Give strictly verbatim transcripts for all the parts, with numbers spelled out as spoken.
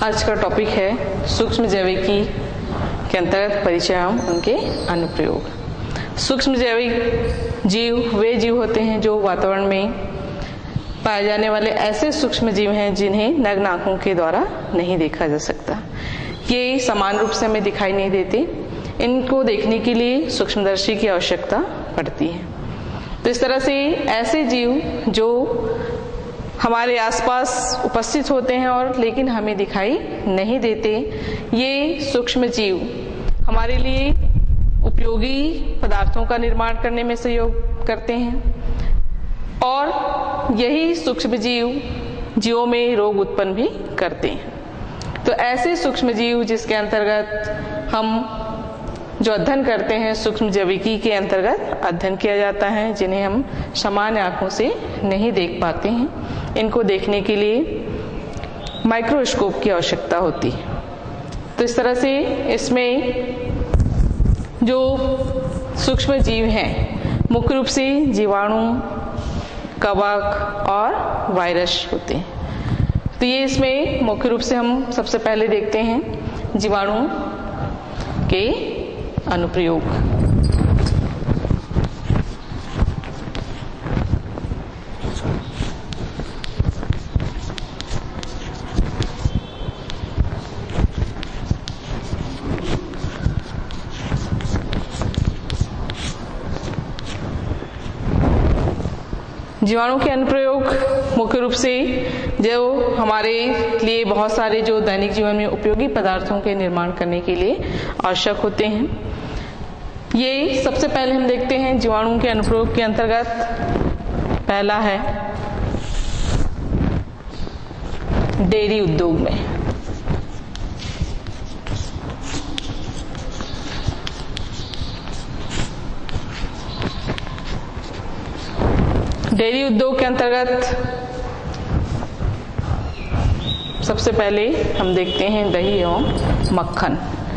आज का टॉपिक है सूक्ष्म जैविकी के अंतर्गत परिचय एवं उनके अनुप्रयोग। सूक्ष्म जैविक जीव वे जीव होते हैं जो वातावरण में पाए जाने वाले ऐसे सूक्ष्म जीव हैं जिन्हें नग्न आंखों के द्वारा नहीं देखा जा सकता। ये समान रूप से हमें दिखाई नहीं देते, इनको देखने के लिए सूक्ष्मदर्शी की आवश्यकता पड़ती है। तो इस तरह से ऐसे जीव जो हमारे आसपास उपस्थित होते हैं और लेकिन हमें दिखाई नहीं देते, ये सूक्ष्म जीव हमारे लिए उपयोगी पदार्थों का निर्माण करने में सहयोग करते हैं और यही सूक्ष्म जीव जीवों में रोग उत्पन्न भी करते हैं। तो ऐसे सूक्ष्म जीव जिसके अंतर्गत हम जो अध्ययन करते हैं सूक्ष्म जैविकी के अंतर्गत अध्ययन किया जाता है, जिन्हें हम सामान्य आंखों से नहीं देख पाते हैं, इनको देखने के लिए माइक्रोस्कोप की आवश्यकता होती है। तो इस तरह से इसमें जो सूक्ष्म जीव हैं मुख्य रूप से जीवाणु, कवक और वायरस होते हैं। तो ये इसमें मुख्य रूप से हम सबसे पहले देखते हैं जीवाणु के अनुप्रयोग। जीवाणु के अनुप्रयोग मुख्य रूप से जो हमारे लिए बहुत सारे जो दैनिक जीवन में उपयोगी पदार्थों के निर्माण करने के लिए आवश्यक होते हैं। ये सबसे पहले हम देखते हैं जीवाणु के अनुप्रयोग के अंतर्गत पहला है डेयरी उद्योग में। डेयरी उद्योग के अंतर्गत सबसे पहले हम देखते हैं दही एवं मक्खन।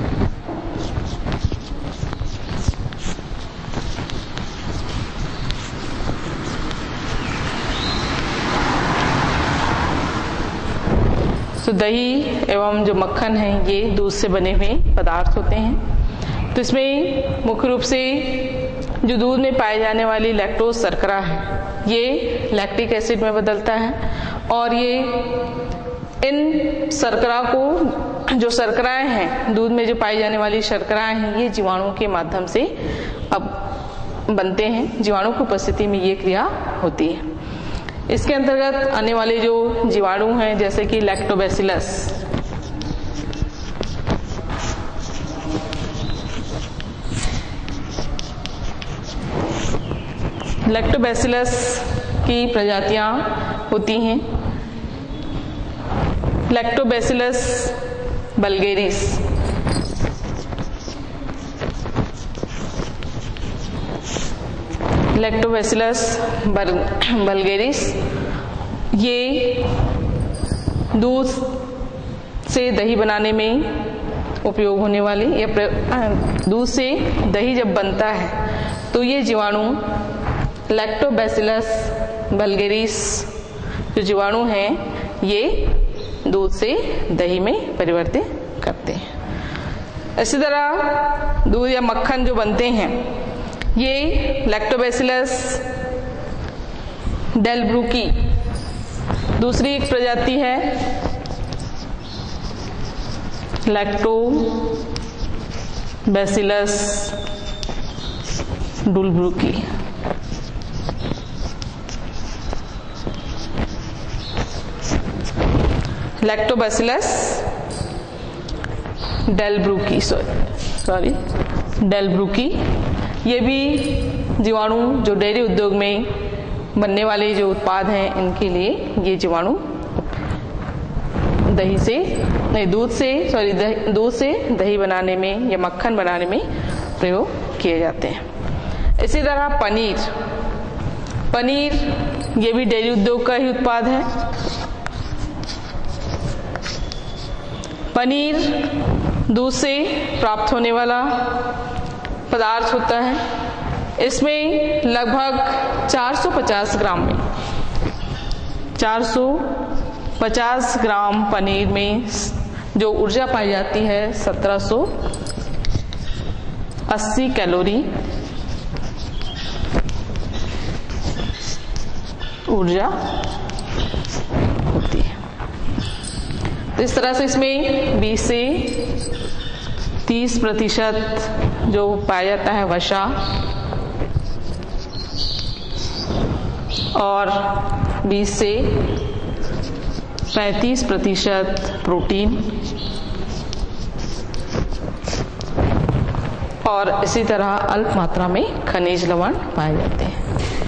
तो दही एवं जो मक्खन है ये दूध से बने हुए पदार्थ होते हैं। तो इसमें मुख्य रूप से जो दूध में पाए जाने वाली लैक्टोज शर्करा है ये लैक्टिक एसिड में बदलता है और ये इन शर्करा को जो शर्कराएं हैं दूध में जो पाई जाने वाली शर्कराएं हैं ये जीवाणु के माध्यम से अब बनते हैं। जीवाणु की उपस्थिति में ये क्रिया होती है। इसके अंतर्गत आने वाले जो जीवाणु हैं जैसे कि लैक्टोबैसिलस, लैक्टोबैसिलस की प्रजातियां होती हैं। लैक्टोबैसिलस बल्गेरिस, लैक्टोबैसिलस बल्गेरिस ये दूध से दही बनाने में उपयोग होने वाली या दूध से दही जब बनता है तो ये जीवाणु लैक्टोबैसिलस बल्गेरिस जो जीवाणु हैं ये दूध से दही में परिवर्तित करते हैं। इसी तरह दूध या मक्खन जो बनते हैं ये लैक्टोबैसिलस डेलब्रूकी दूसरी एक प्रजाति है Lactobacillus delbrueckii. Lactobacillus delbrueckii sorry delbrueckii ये भी जीवाणु जो डेयरी उद्योग में बनने वाले जो उत्पाद हैं इनके लिए ये जीवाणु दही से नहीं दूध से सॉरी दूध से दही बनाने में या मक्खन बनाने में प्रयोग किए जाते हैं। इसी तरह पनीर पनीर ये भी डेयरी उद्योग का ही उत्पाद है। पनीर दूध से प्राप्त होने वाला पदार्थ होता है। इसमें लगभग चार सौ पचास ग्राम में चार सौ पचास ग्राम पनीर में जो ऊर्जा पाई जाती है सत्रह सौ अस्सी कैलोरी ऊर्जा होती है। तो इस तरह से इसमें बीस से तीस प्रतिशत जो पाया जाता है वसा और बीस से पैंतीस प्रतिशत प्रोटीन और इसी तरह अल्प मात्रा में खनिज लवण पाए जाते हैं।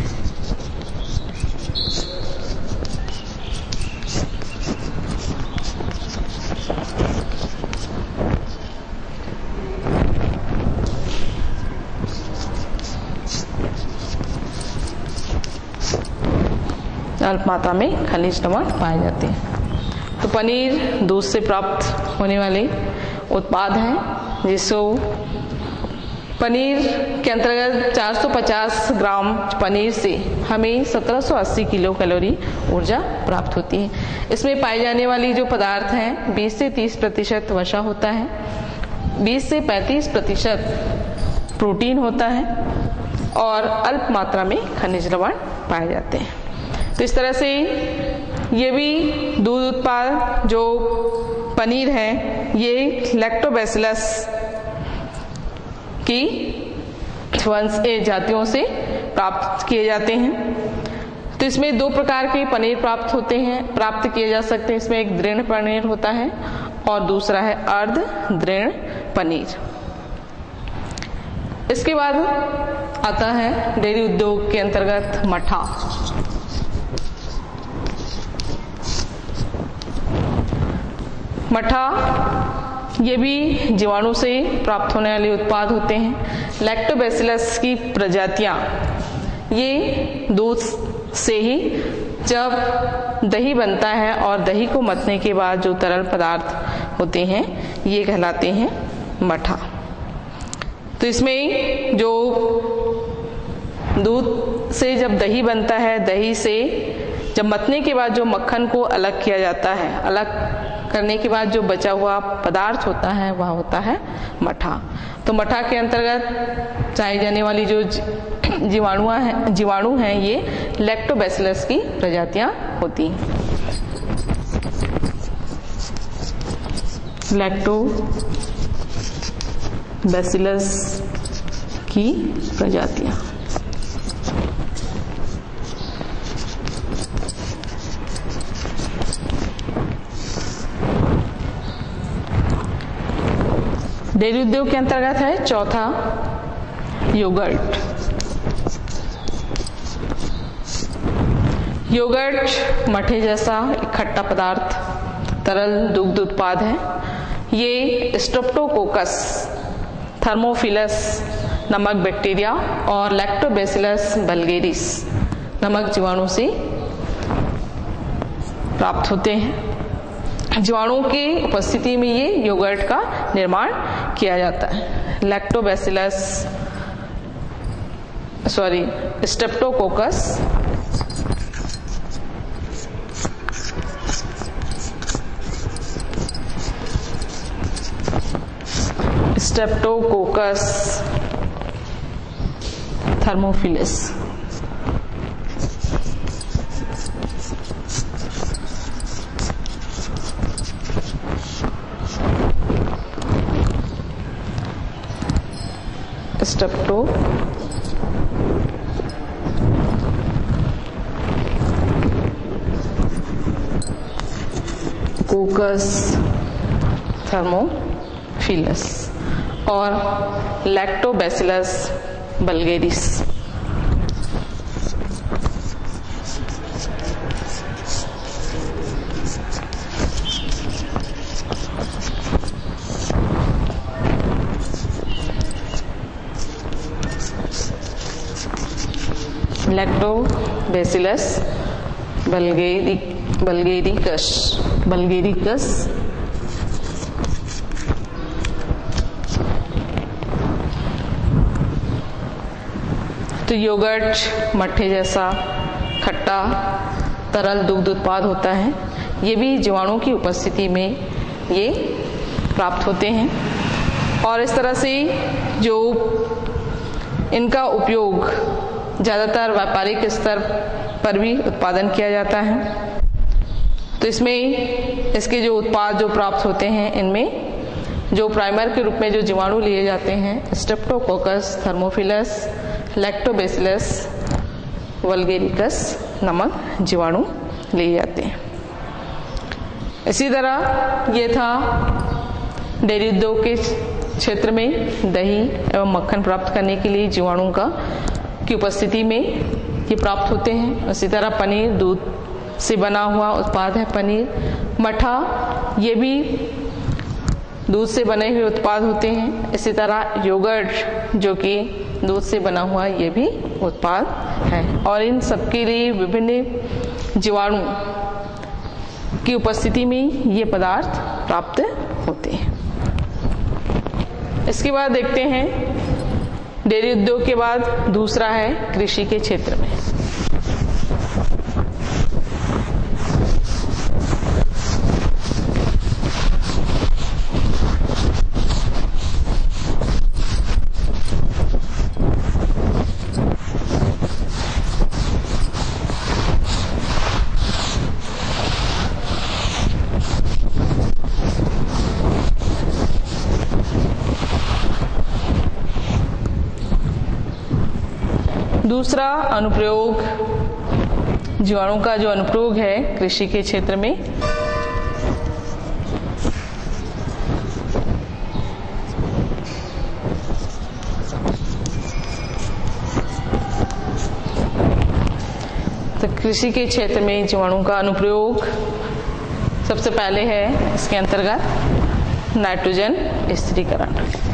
अल्प मात्रा में खनिज लवण पाए जाते हैं। तो पनीर दूध से प्राप्त होने वाले उत्पाद हैं, जिसको पनीर के अंतर्गत चार सौ पचास ग्राम पनीर से हमें सत्रह सौ अस्सी किलो कैलोरी ऊर्जा प्राप्त होती है। इसमें पाई जाने वाली जो पदार्थ हैं बीस से तीस प्रतिशत वसा होता है, बीस से पैंतीस प्रतिशत प्रोटीन होता है और अल्प मात्रा में खनिज लवण पाए जाते हैं। तो इस तरह से ये भी दूध उत्पाद जो पनीर है ये लैक्टोबैसिलस की वंश जातियों से प्राप्त किए जाते हैं। तो इसमें दो प्रकार के पनीर प्राप्त होते हैं प्राप्त किए जा सकते हैं। इसमें एक दृढ़ पनीर होता है और दूसरा है अर्ध दृढ़ पनीर। इसके बाद आता है डेयरी उद्योग के अंतर्गत मठा। मठा ये भी जीवाणु से प्राप्त होने वाले उत्पाद होते हैं। लैक्टोबैसिलस की प्रजातियां ये दूध से ही जब दही बनता है और दही को मथने के बाद जो तरल पदार्थ होते हैं ये कहलाते हैं मठा। तो इसमें जो दूध से जब दही बनता है, दही से जब मथने के बाद जो मक्खन को अलग किया जाता है, अलग करने के बाद जो बचा हुआ पदार्थ होता है वह होता है मठा। तो मठा के अंतर्गत पाई जाने वाली जो जीवाणु हैं जीवाणु हैं ये लैक्टोबैसिलस की प्रजातियां होती हैं। लैक्टोबैसिलस की प्रजातियां डेयरी उद्योग के अंतर्गत है चौथा योगर्ट। योगर्ट मठे जैसा एक खट्टा पदार्थ तरल दुग्ध उत्पाद है। ये स्ट्रेप्टोकोकस थर्मोफिलस नामक बैक्टीरिया और लैक्टोबैसिलस बल्गेरिस नामक जीवाणु से प्राप्त होते हैं। जीवाणुओं की उपस्थिति में ये योगर्ट का निर्माण किया जाता है। Lactobacillus sorry Streptococcus Streptococcus thermophilus Streptococcus thermophilus और Lactobacillus bulgaricus. Lactobacillus bulgari bulgaricus bulgaricus yoghurt योगर्ट मट्ठे जैसा खट्टा तरल दुग्ध उत्पाद होता है। ये भी जीवाणु की उपस्थिति में ये प्राप्त होते हैं। और इस तरह से जो इनका उपयोग ज़्यादातर व्यापारिक स्तर पर भी उत्पादन किया जाता है। तो इसमें इसके जो उत्पाद जो प्राप्त होते हैं, इनमें जो प्राइमर के रूप में जो जीवाणु लिए जाते हैं, स्ट्रेप्टोकोकस, थर्मोफिलस, लैक्टोबैसिलस, वल्गेरिकस नामक जीवाणु लिए जाते हैं। इसी तरह ये था डेयरी उद्योग के क्षेत्र में दही एवं मक्खन प्राप्त करने के लिए जीवाणु का की उपस्थिति में ये प्राप्त होते हैं। इसी तरह पनीर, दूध से बना हुआ उत्पाद है पनीर। मठा, ये भी दूध से बने हुए उत्पाद होते हैं। इसी तरह योगर्ट, जो कि दूध से बना हुआ, ये भी उत्पाद है। और इन सबके लिए विभिन्न जीवाणु की उपस्थिति में ये पदार्थ प्राप्त होते हैं। इसके बाद देखते हैं डेयरी उद्योग के बाद दूसरा है कृषि के क्षेत्र में। दूसरा अनुप्रयोग, जीवाणु का जो अनुप्रयोग है कृषि के क्षेत्र में, तो कृषि के क्षेत्र में जीवाणु का अनुप्रयोग सबसे पहले है इसके अंतर्गत नाइट्रोजन स्थिरीकरण।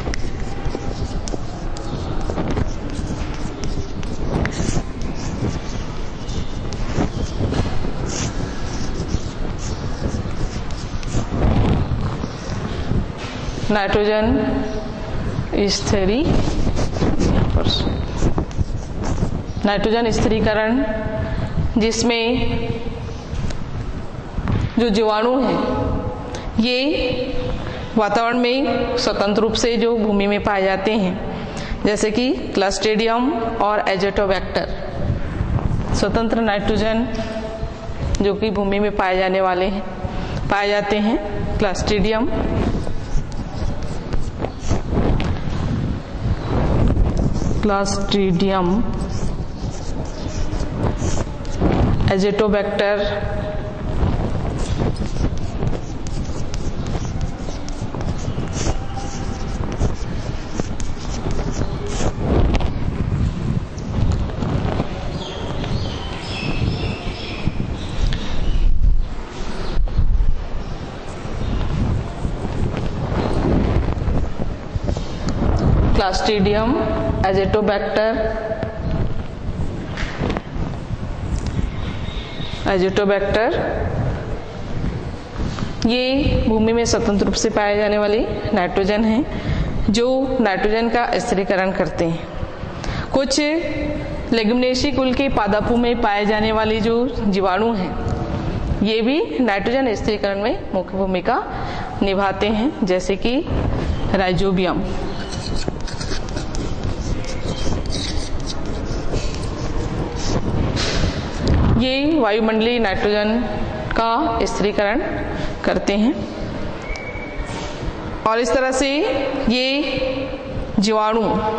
नाइट्रोजन स्थिरी नाइट्रोजन स्थिरीकरण, जिसमें जो जीवाणु हैं ये वातावरण में स्वतंत्र रूप से जो भूमि में पाए जाते हैं, जैसे कि क्लस्ट्रीडियम और एजोटोबैक्टर। स्वतंत्र नाइट्रोजन जो कि भूमि में पाए जाने वाले हैं पाए जाते हैं Clostridium, Clostridium, Azotobacter, Clostridium, Azotobacter, Azotobacter ये भूमि में स्वतंत्र रूप से पाए जाने वाले नाइट्रोजन हैं जो नाइट्रोजन का स्थिरीकरण करते हैं। कुछ लेगुमिनेसी कुल के पादपों में पाए जाने वाले जो जीवाणु हैं ये भी नाइट्रोजन स्थिरीकरण में मुख्य भूमिका निभाते हैं, जैसे कि राइजोबियम। ये वायुमंडलीय नाइट्रोजन का स्थिरीकरण करते हैं और इस तरह से ये जीवाणु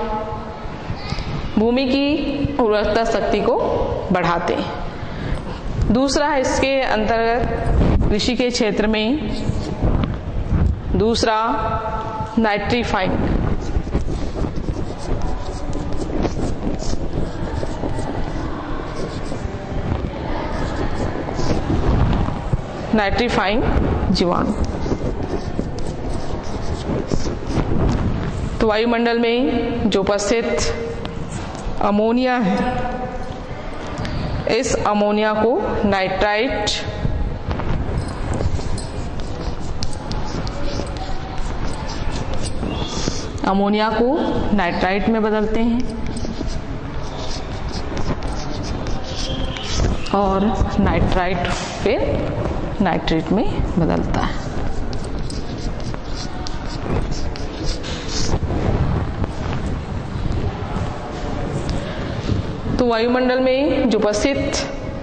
भूमि की उर्वरता शक्ति को बढ़ाते हैं। दूसरा है इसके अंतर्गत कृषि के क्षेत्र में दूसरा नाइट्रीफाइंग। नाइट्रीफाइंग जीवाणु तो वायुमंडल में जो उपस्थित अमोनिया है, इस अमोनिया को नाइट्राइट अमोनिया को नाइट्राइट में बदलते हैं और नाइट्राइट फिर नाइट्रेट में बदलता है। तो वायुमंडल में जो उपस्थित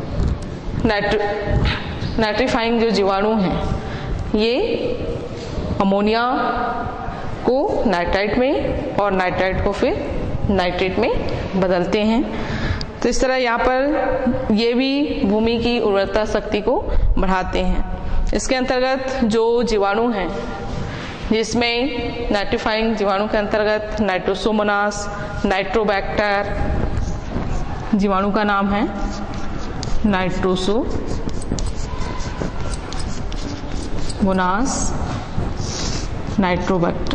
नाइट्र नाइट्रीफाइंग जो जीवाणु हैं ये अमोनिया को नाइट्राइट में और नाइट्राइट को फिर नाइट्रेट में बदलते हैं। तो इस तरह यहाँ पर ये भी भूमि की उर्वरता शक्ति को बढ़ाते हैं। इसके अंतर्गत जो जीवाणु हैं, जिसमें नाइट्रीफाइंग जीवाणु के अंतर्गत नाइट्रोसोमोनास, नाइट्रोबैक्टर जीवाणु का नाम है नाइट्रोसोमोनास, नाइट्रोबैक्टर।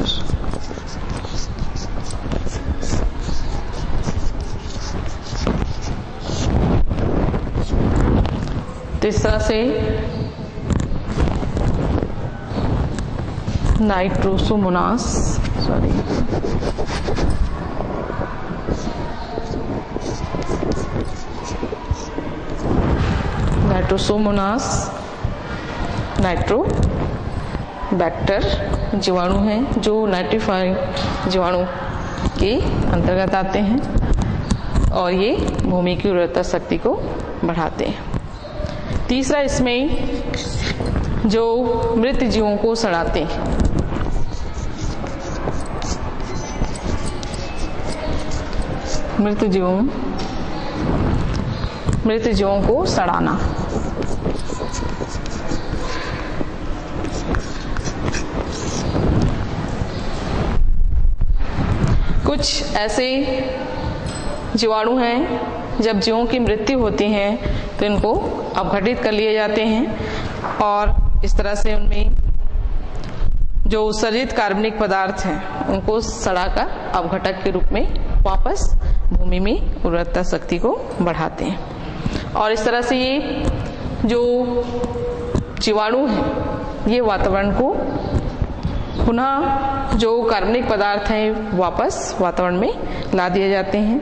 तो इस तरह से नाइट्रोसोमोनास सॉरी नाइट्रोसोमोनास, नाइट्रोबैक्टर जीवाणु हैं जो नाइट्रीफाइंग जीवाणु के अंतर्गत आते हैं और ये भूमि की उर्वरता शक्ति को बढ़ाते हैं। तीसरा, इसमें जो मृत जीवों को सड़ाते हैं, मृत जीवों मृत जीवों को सड़ाना। कुछ ऐसे जीवाणु हैं, जब जीवों की मृत्यु होती है तो इनको अपघटित कर लिए जाते हैं और इस तरह से उनमें जो उत्सर्जित कार्बनिक पदार्थ हैं उनको सड़ाकर अपघटक के रूप में वापस भूमि में उर्वरता शक्ति को बढ़ाते हैं। और इस तरह से ये जो जीवाणु हैं ये वातावरण को पुनः जो कार्बनिक पदार्थ हैं वापस वातावरण में ला दिए जाते हैं,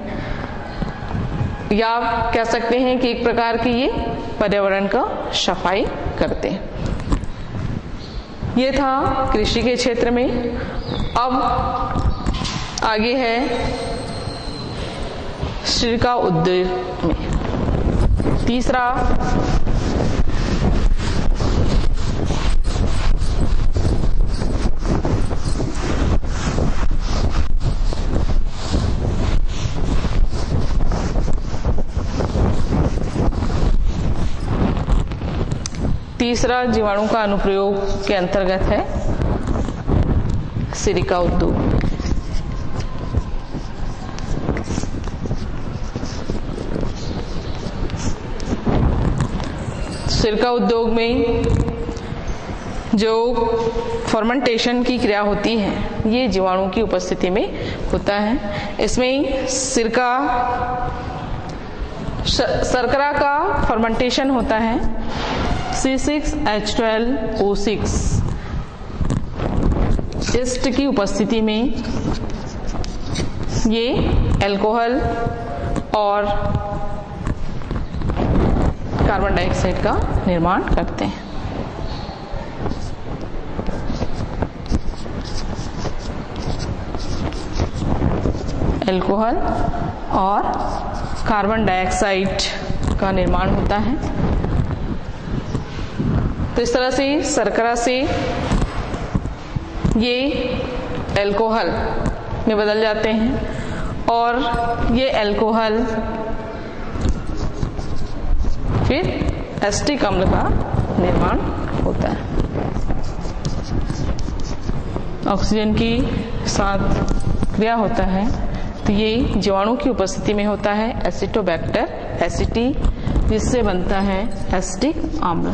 या कह सकते हैं कि एक प्रकार की ये पर्यावरण का सफाई करते हैं। ये था कृषि के क्षेत्र में। अब आगे है सिरका उद्योग में। तीसरा, तीसरा जीवाणु का अनुप्रयोग के अंतर्गत है सिरिका उद्योग। सिरका उद्योग में जो फर्मेंटेशन की क्रिया होती है ये जीवाणु की उपस्थिति में होता है। इसमें सिरका शर्करा का फर्मेंटेशन होता है C six H twelve O six yeast की उपस्थिति में ये अल्कोहल और कार्बन डाइऑक्साइड का निर्माण करते हैं। अल्कोहल और कार्बन डाइऑक्साइड का निर्माण होता है। तो इस तरह से शर्करा से ये अल्कोहल में बदल जाते हैं और ये अल्कोहल फिर एसिटिक अम्ल का निर्माण होता है। ऑक्सीजन की साथ क्रिया होता है तो ये जीवाणु की उपस्थिति में होता है एसिटोबैक्टर एसिटी, जिससे बनता है एसिटिक अम्ल।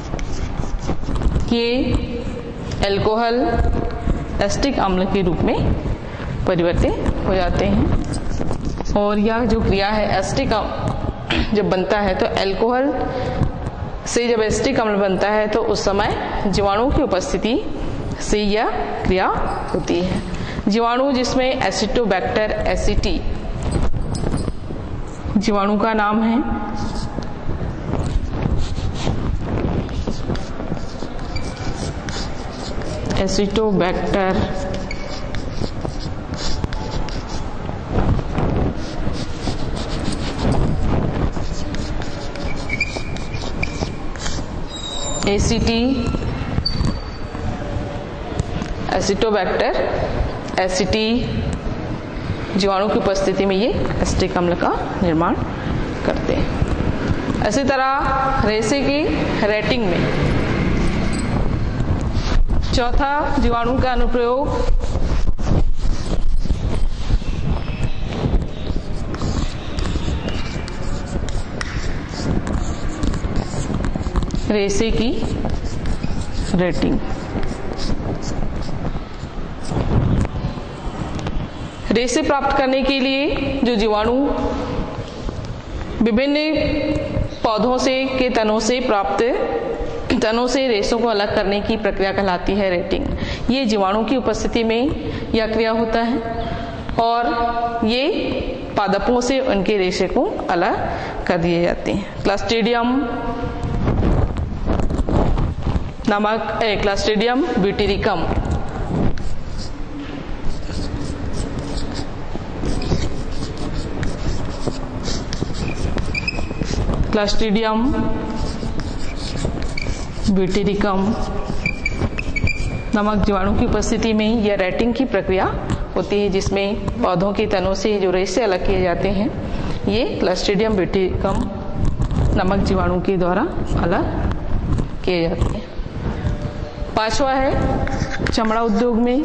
ये अल्कोहल एसिटिक अम्ल के रूप में परिवर्तित हो जाते हैं और यह जो क्रिया है एसिटिक जब बनता है तो अल्कोहल से जब एसिटिक अम्ल बनता है तो उस समय जीवाणु की उपस्थिति से यह क्रिया होती है। जीवाणु जिसमें एसिटोबैक्टर एसिटी जीवाणु का नाम है, एसिटोबैक्टर एसीटी एसिटोबैक्टर एसिटी जीवाणु की उपस्थिति में ये एसिटिक अम्ल का निर्माण करते हैं। इसी तरह रेसे की रेटिंग में चौथा जीवाणु का अनुप्रयोग रेसे की रेटिंग। रेसे प्राप्त करने के लिए जो जीवाणु विभिन्न पौधों से के तनों से प्राप्त तनों से रेशों को अलग करने की प्रक्रिया कहलाती है रेटिंग। ये जीवाणु की उपस्थिति में यह क्रिया होता है और ये पादपों से उनके रेशे को अलग कर दिए जाते हैं। क्लस्ट्रीडियम नमक क्लस्ट्रीडियम ब्यूटेरिकम क्लस्ट्रीडियम ब्यूटेरिकम नामक जीवाणु की उपस्थिति में यह रेटिंग की प्रक्रिया होती है, जिसमें पौधों के तनों से जो रेशे अलग किए जाते हैं ये क्लस्ट्रीडियम ब्यूटेरिकम नामक जीवाणु के द्वारा अलग किए जाते हैं। पांचवा है चमड़ा उद्योग में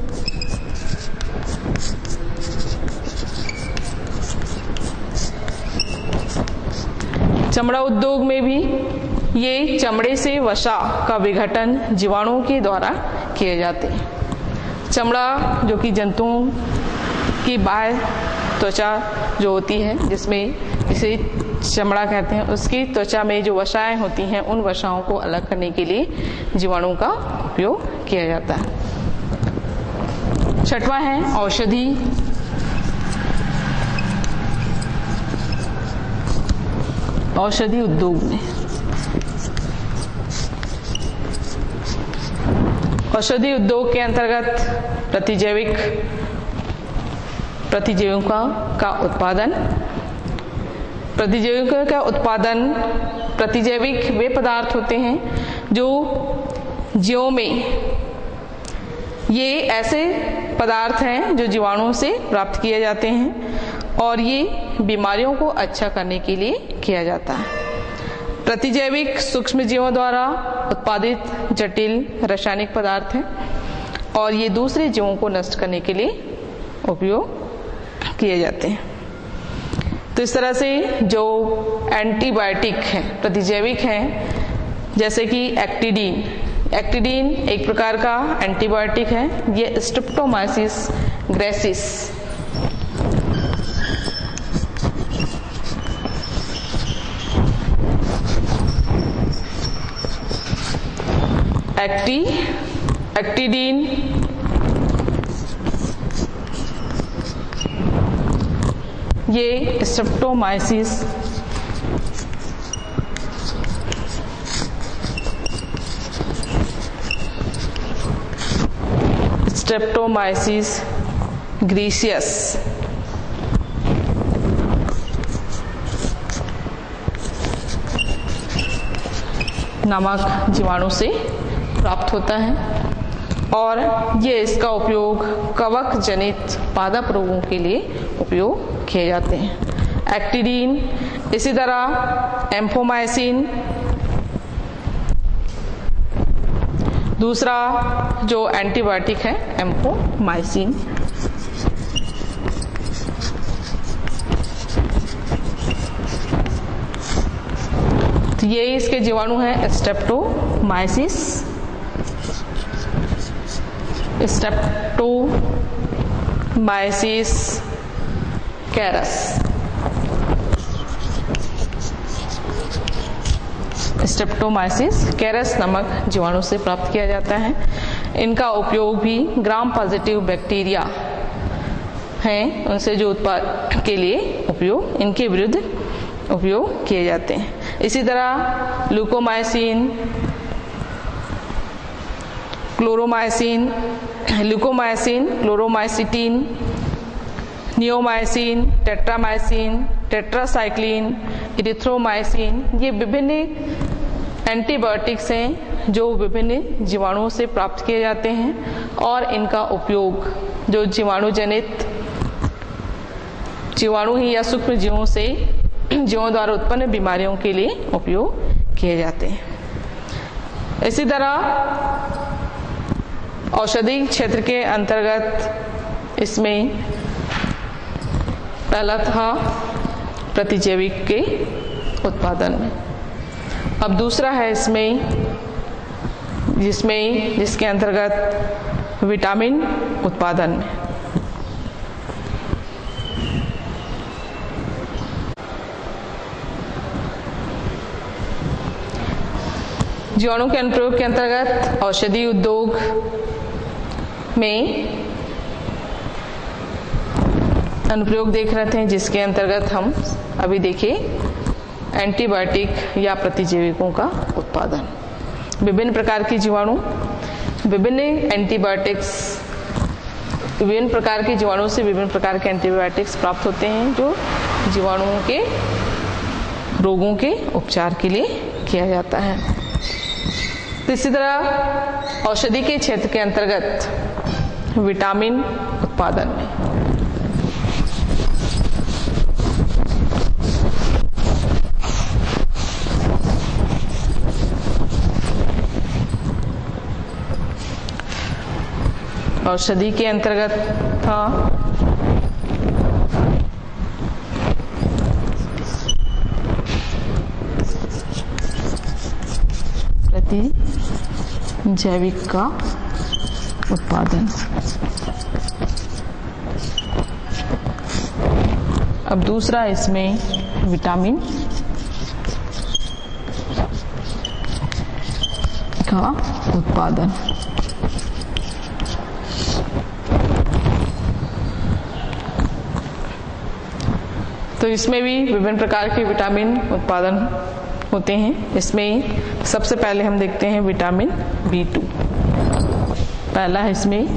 चमड़ा उद्योग में भी ये चमड़े से वसा का विघटन जीवाणुओं के द्वारा किए जाते हैं। चमड़ा जो कि जंतुओं की बाह्य त्वचा जो होती है, जिसमें इसे चमड़ा कहते हैं, उसकी त्वचा में जो वसाएं होती हैं उन वसाओं को अलग करने के लिए जीवाणुओं का उपयोग किया जाता है। छठवां है औषधि। औषधि उद्योग में औषधि उद्योग के अंतर्गत प्रतिजैविक प्रतिजैविकों का उत्पादन प्रतिजैविकों का उत्पादन प्रतिजैविक वे पदार्थ होते हैं जो जीवों में ये ऐसे पदार्थ हैं जो जीवाणुओं से प्राप्त किए जाते हैं और ये बीमारियों को अच्छा करने के लिए किया जाता है। प्रतिजैविक सूक्ष्म जीवों द्वारा उत्पादित जटिल रासायनिक पदार्थ हैं और ये दूसरे जीवों को नष्ट करने के लिए उपयोग किए जाते हैं। तो इस तरह से जो एंटीबायोटिक हैं, प्रतिजैविक हैं, जैसे कि एक्टिडीन एक्टिडीन एक प्रकार का एंटीबायोटिक है। ये स्ट्रेप्टोमाइसिस ग्रेसिस एक्टी एक्टिडीन ये स्ट्रेप्टोमाइसिस स्ट्रेप्टोमाइसिस ग्रीसियस नामक जीवाणु से प्राप्त होता है और ये इसका उपयोग कवक जनित पादप रोगों के लिए उपयोग किए जाते हैं। एक्टिडीन, इसी तरह एम्फोमाइसिन, दूसरा जो एंटीबायोटिक है एम्फोमाइसिन, तो ये इसके जीवाणु हैं स्ट्रेप्टोमाइसिस स्ट्रेप्टोमाइसिस कैरस स्ट्रेप्टोमाइसिस कैरस नामक जीवाणु से प्राप्त किया जाता है। इनका उपयोग भी ग्राम पॉजिटिव बैक्टीरिया हैं उनसे जो उत्पाद के लिए उपयोग इनके विरुद्ध उपयोग किए जाते हैं। इसी तरह leucomycin, chloromycin, leucomycin, chloromycetin, neomycin, tetramycin, tetracycline, erythromycin, ये विभिन्न एंटीबायोटिक्स हैं जो विभिन्न जीवाणुओं से प्राप्त किए जाते हैं और इनका उपयोग जो जीवाणु जनित जीवाणु ही या सूक्ष्म जीवों से जीवों द्वारा उत्पन्न बीमारियों के लिए उपयोग किए जाते हैं। इसी तरह औषधि क्षेत्र के अंतर्गत इसमें पहला था प्रतिजैविक के उत्पादन में। अब दूसरा है इसमें जिसमें जिसके अंतर्गत विटामिन उत्पादन में। जीवाणु के अनुप्रयोग के अंतर्गत औषधि उद्योग में अनुप्रयोग देख रहे थे, जिसके अंतर्गत हम अभी देखे एंटीबायोटिक या प्रतिजैविकों का उत्पादन। विभिन्न प्रकार के जीवाणु विभिन्न एंटीबायोटिक्स विभिन्न प्रकार के जीवाणु से विभिन्न प्रकार के एंटीबायोटिक्स प्राप्त होते हैं जो जीवाणुओं के रोगों के उपचार के लिए किया जाता है। तो इसी तरह औषधि के क्षेत्र के अंतर्गत विटामिन उत्पादन में औषधि के अंतर्गत था प्रतिजैविक का उत्पादन। अब दूसरा इसमें विटामिन का उत्पादन। तो इसमें भी विभिन्न प्रकार के विटामिन उत्पादन होते हैं। इसमें सबसे पहले हम देखते हैं विटामिन बी टू। पहला है इसमें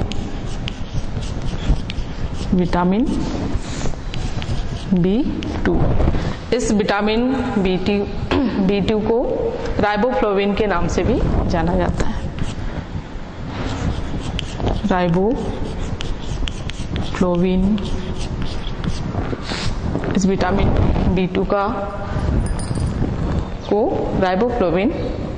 विटामिन बी टू। इस vitamin B two B two को राइबोफ्लोविन के नाम से भी जाना जाता है। राइबोफ्लोविन इस विटामिन बी टू का को राइबोफ्लोविन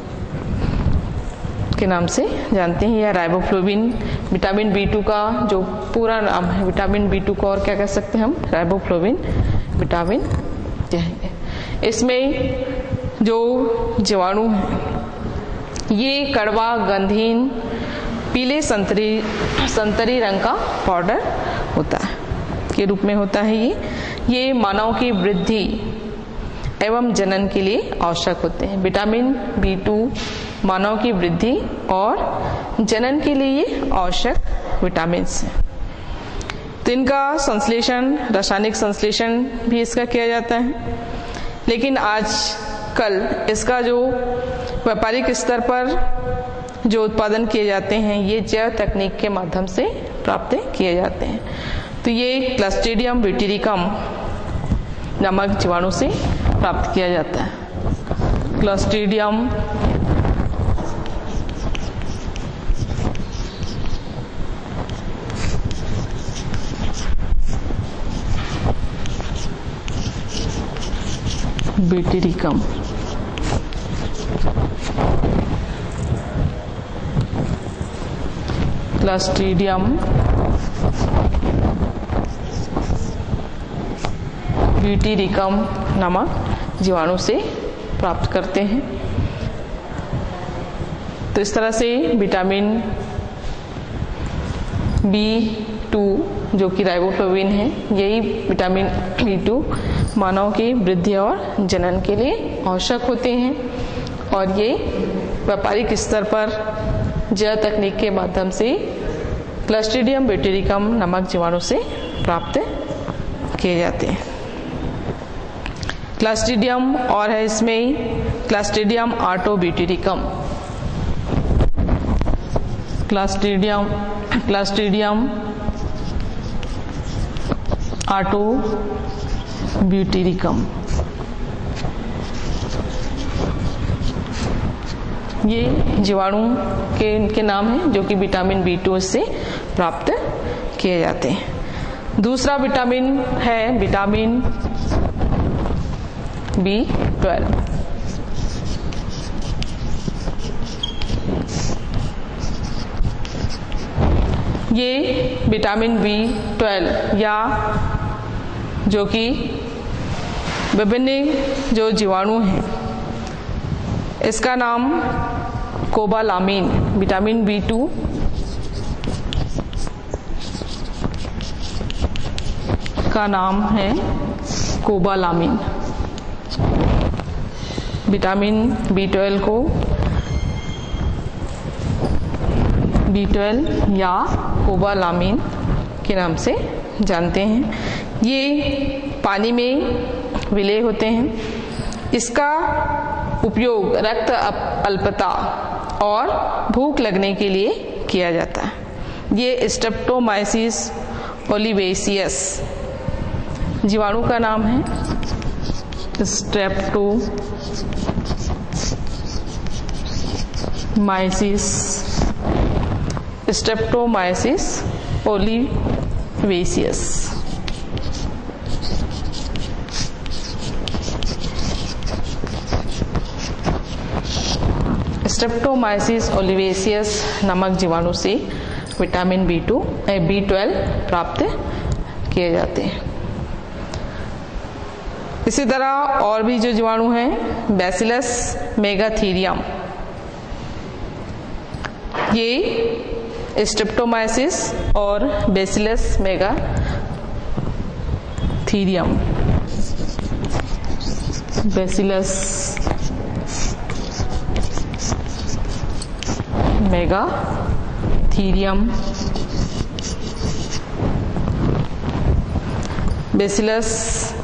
के नाम से जानते हैं, या राइबोफ्लोविन विटामिन बी टू का जो पूरा नाम है। विटामिन बी टू को और क्या कह सकते हैं हम? राइबोफ्लोविन विटामिन कहेंगे। इसमें जो जीवाणु है ये कड़वा गंधहीन पीले संतरी संतरी रंग का पाउडर होता है के रूप में होता है। ये ये मानव की वृद्धि एवं जनन के लिए आवश्यक होते हैं। विटामिन बी टू मानव की वृद्धि और जनन के लिए आवश्यक विटामिन हैं। तो इनका संश्लेषण रासायनिक संश्लेषण भी इसका किया जाता है, लेकिन आज कल इसका जो व्यापारिक स्तर पर जो उत्पादन किए जाते हैं ये जैव तकनीक के माध्यम से प्राप्त किए जाते हैं। तो ये क्लस्ट्रीडियम ब्यूटेरिकम नामक जीवाणु से प्राप्त किया जाता है। क्लस्ट्रीडियम ब्यूटेरिकम क्लस्ट्रीडियम ब्यूटेरिकम नामक जीवाणु से प्राप्त करते हैं। तो इस तरह से विटामिन बी टू जो कि राइबोफ्लोविन है, यही विटामिन बी टू मानव की वृद्धि और जनन के लिए आवश्यक होते हैं और ये व्यापारिक स्तर पर जैव तकनीक के माध्यम से क्लस्ट्रीडियम ब्यूटेरिकम नामक जीवाणु से प्राप्त किए जाते हैं। क्लस्ट्रीडियम और है इसमें क्लस्ट्रीडियम ऑटोब्यूटेरिकम। क्लस्ट्रीडियम क्लस्ट्रीडियम ऑटोब्यूटेरिकम ये जीवाणु के इनके नाम हैं जो कि विटामिन बी टू से प्राप्त किए जाते हैं। दूसरा विटामिन है विटामिन बी ट्वेल्व। ये विटामिन बी ट्वेल्व या जो कि विभिन्न जो जीवाणु हैं इसका नाम कोबालामीन, विटामिन बी टू का नाम है कोबालामीन। विटामिन बी ट्वेल्व को बी ट्वेल्व या कोबालामीन के नाम से जानते हैं। ये पानी में विलय होते हैं। इसका उपयोग रक्त अल्पता और भूख लगने के लिए किया जाता है। ये स्ट्रेप्टोमाइसिस ओलिवेसियस जीवाणु का नाम है। Streptomyces Streptomyces olivaceus. Streptomyces olivaceus नामक जीवाणु से vitamin B two B twelve प्राप्त किए जाते हैं। इसी तरह और भी जो जीवाणु हैं बैसिलस मेगाथीरियम, ये स्ट्रेप्टोमाइसिस और Bacillus megaterium Bacillus megaterium Bacillus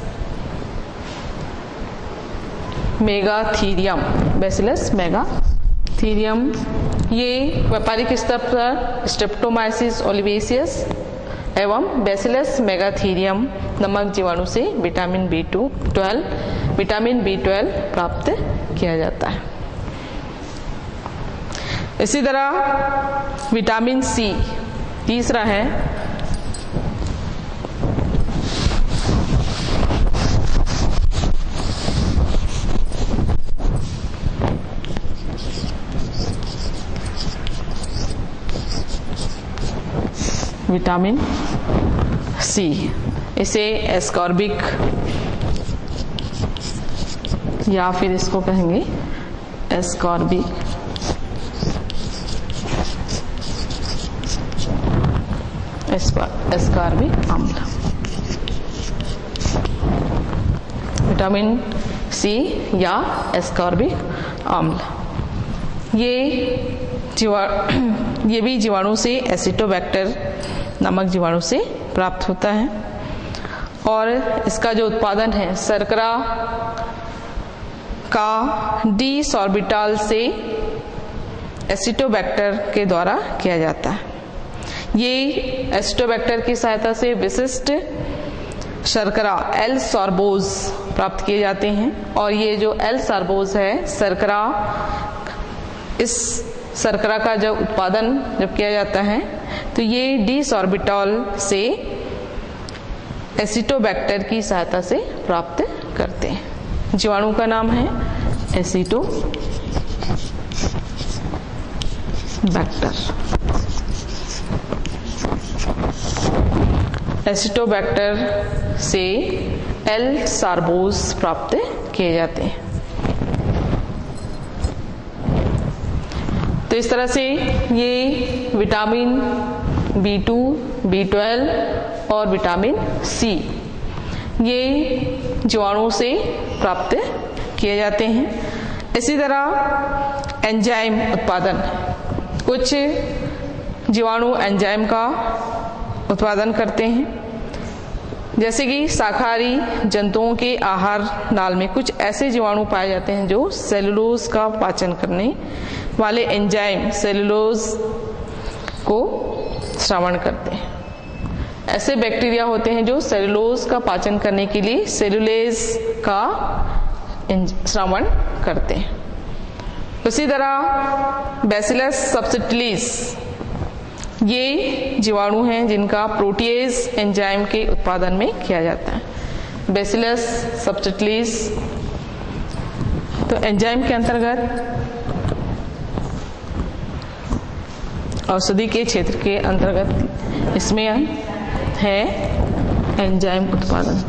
megaterium Bacillus megaterium ये व्यापारिक स्तर पर स्ट्रेप्टोमाइसिस ओलिवेसियस एवं बैसिलस मेगाथीरियम नामक जीवाणु से vitamin B two twelve vitamin B twelve प्राप्त किया जाता है। इसी तरह विटामिन सी तीसरा है। विटामिन सी, इसे एस्कॉर्बिक या फिर इसको कहेंगे एस्कॉर्बिक एस्कॉर्बिक अम्ल। विटामिन सी या एस्कॉर्बिक अम्ल ये जीवा ये भी जीवाणु से एसिटोबैक्टर नामक जीवाणु से प्राप्त होता है और इसका जो उत्पादन है शर्करा का डी सॉर्बिटाल से एसिटोबैक्टर के द्वारा किया जाता है। ये एसिटोबैक्टर की सहायता से विशिष्ट शर्करा एल सॉर्बोज प्राप्त किए जाते हैं और ये जो एल सॉर्बोज है शर्करा, इस शर्करा का जब उत्पादन जब किया जाता है तो ये डी सॉर्बिटॉल से एसिटोबैक्टर की सहायता से प्राप्त करते हैं। जीवाणु का नाम है एसिटोबैक्टर। एसिटोबैक्टर से एल सॉर्बोज प्राप्त किए जाते हैं। तो इस तरह से ये vitamin B two, B twelve और विटामिन सी ये जीवाणु से प्राप्त किए जाते हैं। इसी तरह एंजाइम उत्पादन, कुछ जीवाणु एंजाइम का उत्पादन करते हैं, जैसे कि शाकाहारी जंतुओं के आहार नाल में कुछ ऐसे जीवाणु पाए जाते हैं जो सेलुलोज का पाचन करने वाले एंजाइम सेलुलोज को श्रवण करते हैं। ऐसे बैक्टीरिया होते हैं जो सेलुलोज का पाचन करने के लिए सेलुलेज का श्रवण करते हैं। उसी तरह बैसिलस सब्टिलिस, ये जीवाणु हैं जिनका प्रोटीएज एंजाइम के उत्पादन में किया जाता है। बैसिलस सब्टिलिस तो एंजाइम के अंतर्गत औषधि के क्षेत्र के अंतर्गत इसमें है एंजाइम उत्पादन।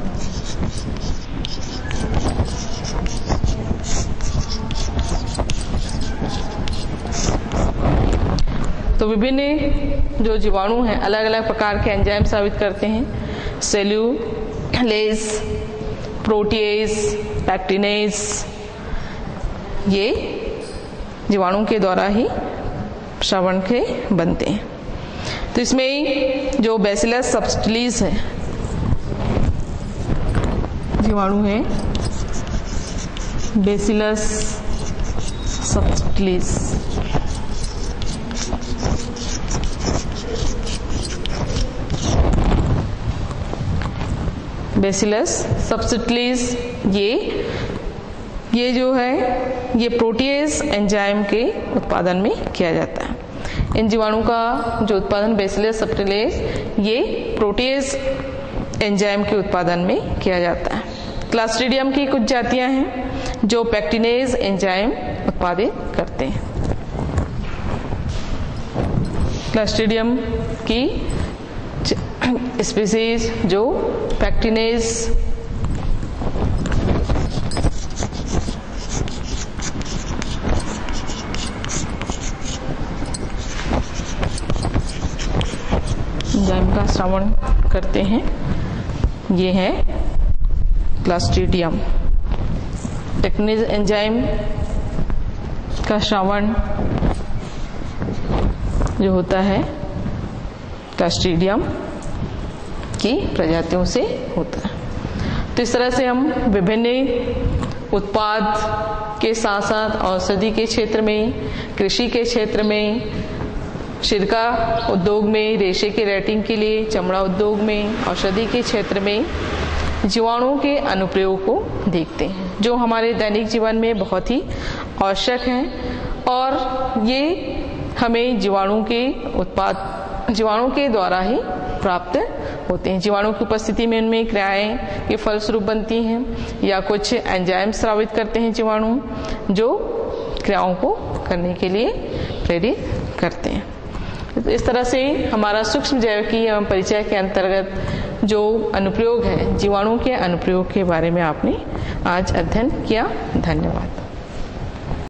तो विभिन्न जो जीवाणु हैं अलग अलग प्रकार के एंजाइम साबित करते हैं। सेल्यूलेज, प्रोटीएज, पैक्टिनेज, ये जीवाणु के द्वारा ही श्रवण के बनते हैं। तो इसमें जो बैसिलस सब्टिलिस है जीवाणु है, बैसिलस सब्टिलिस, बैसिलस सब्टिलिस ये ये जो है ये प्रोटीएज एंजाइम के उत्पादन में किया जाता है। इन जीवाणु का जो उत्पादन बैसिलस सब्टिलिस ये प्रोटीएज एंजाइम के उत्पादन में किया जाता है। क्लास्ट्रीडियम की कुछ जातियां हैं जो पैक्टिनेज एंजाइम उत्पादित करते हैं। क्लास्ट्रीडियम की स्पीसीज जो पैक्टिनेज एंजाइम का श्रवण करते हैं, ये है क्लास्ट्रीडियम। पैक्टिनेज एंजाइम का श्रवण जो होता है क्लास्ट्रीडियम की प्रजातियों से होता है। तो इस तरह से हम विभिन्न उत्पाद के साथ साथ औषधि के क्षेत्र में, कृषि के क्षेत्र में, सिरका उद्योग में, रेशे के रेटिंग के लिए, चमड़ा उद्योग में, औषधि के क्षेत्र में जीवाणुओं के अनुप्रयोग को देखते हैं जो हमारे दैनिक जीवन में बहुत ही आवश्यक हैं और ये हमें जीवाणु के उत्पाद जीवाणु के द्वारा ही प्राप्त होते हैं। जीवाणु की उपस्थिति में उनमें क्रियाएं के फलस्वरूप बनती हैं या कुछ एंजाइम स्रावित करते हैं जीवाणु जो क्रियाओं को करने के लिए प्रेरित करते हैं। तो इस तरह से हमारा सूक्ष्म जैविकी एवं परिचय के अंतर्गत जो अनुप्रयोग है जीवाणु के अनुप्रयोग के बारे में आपने आज अध्ययन किया। धन्यवाद।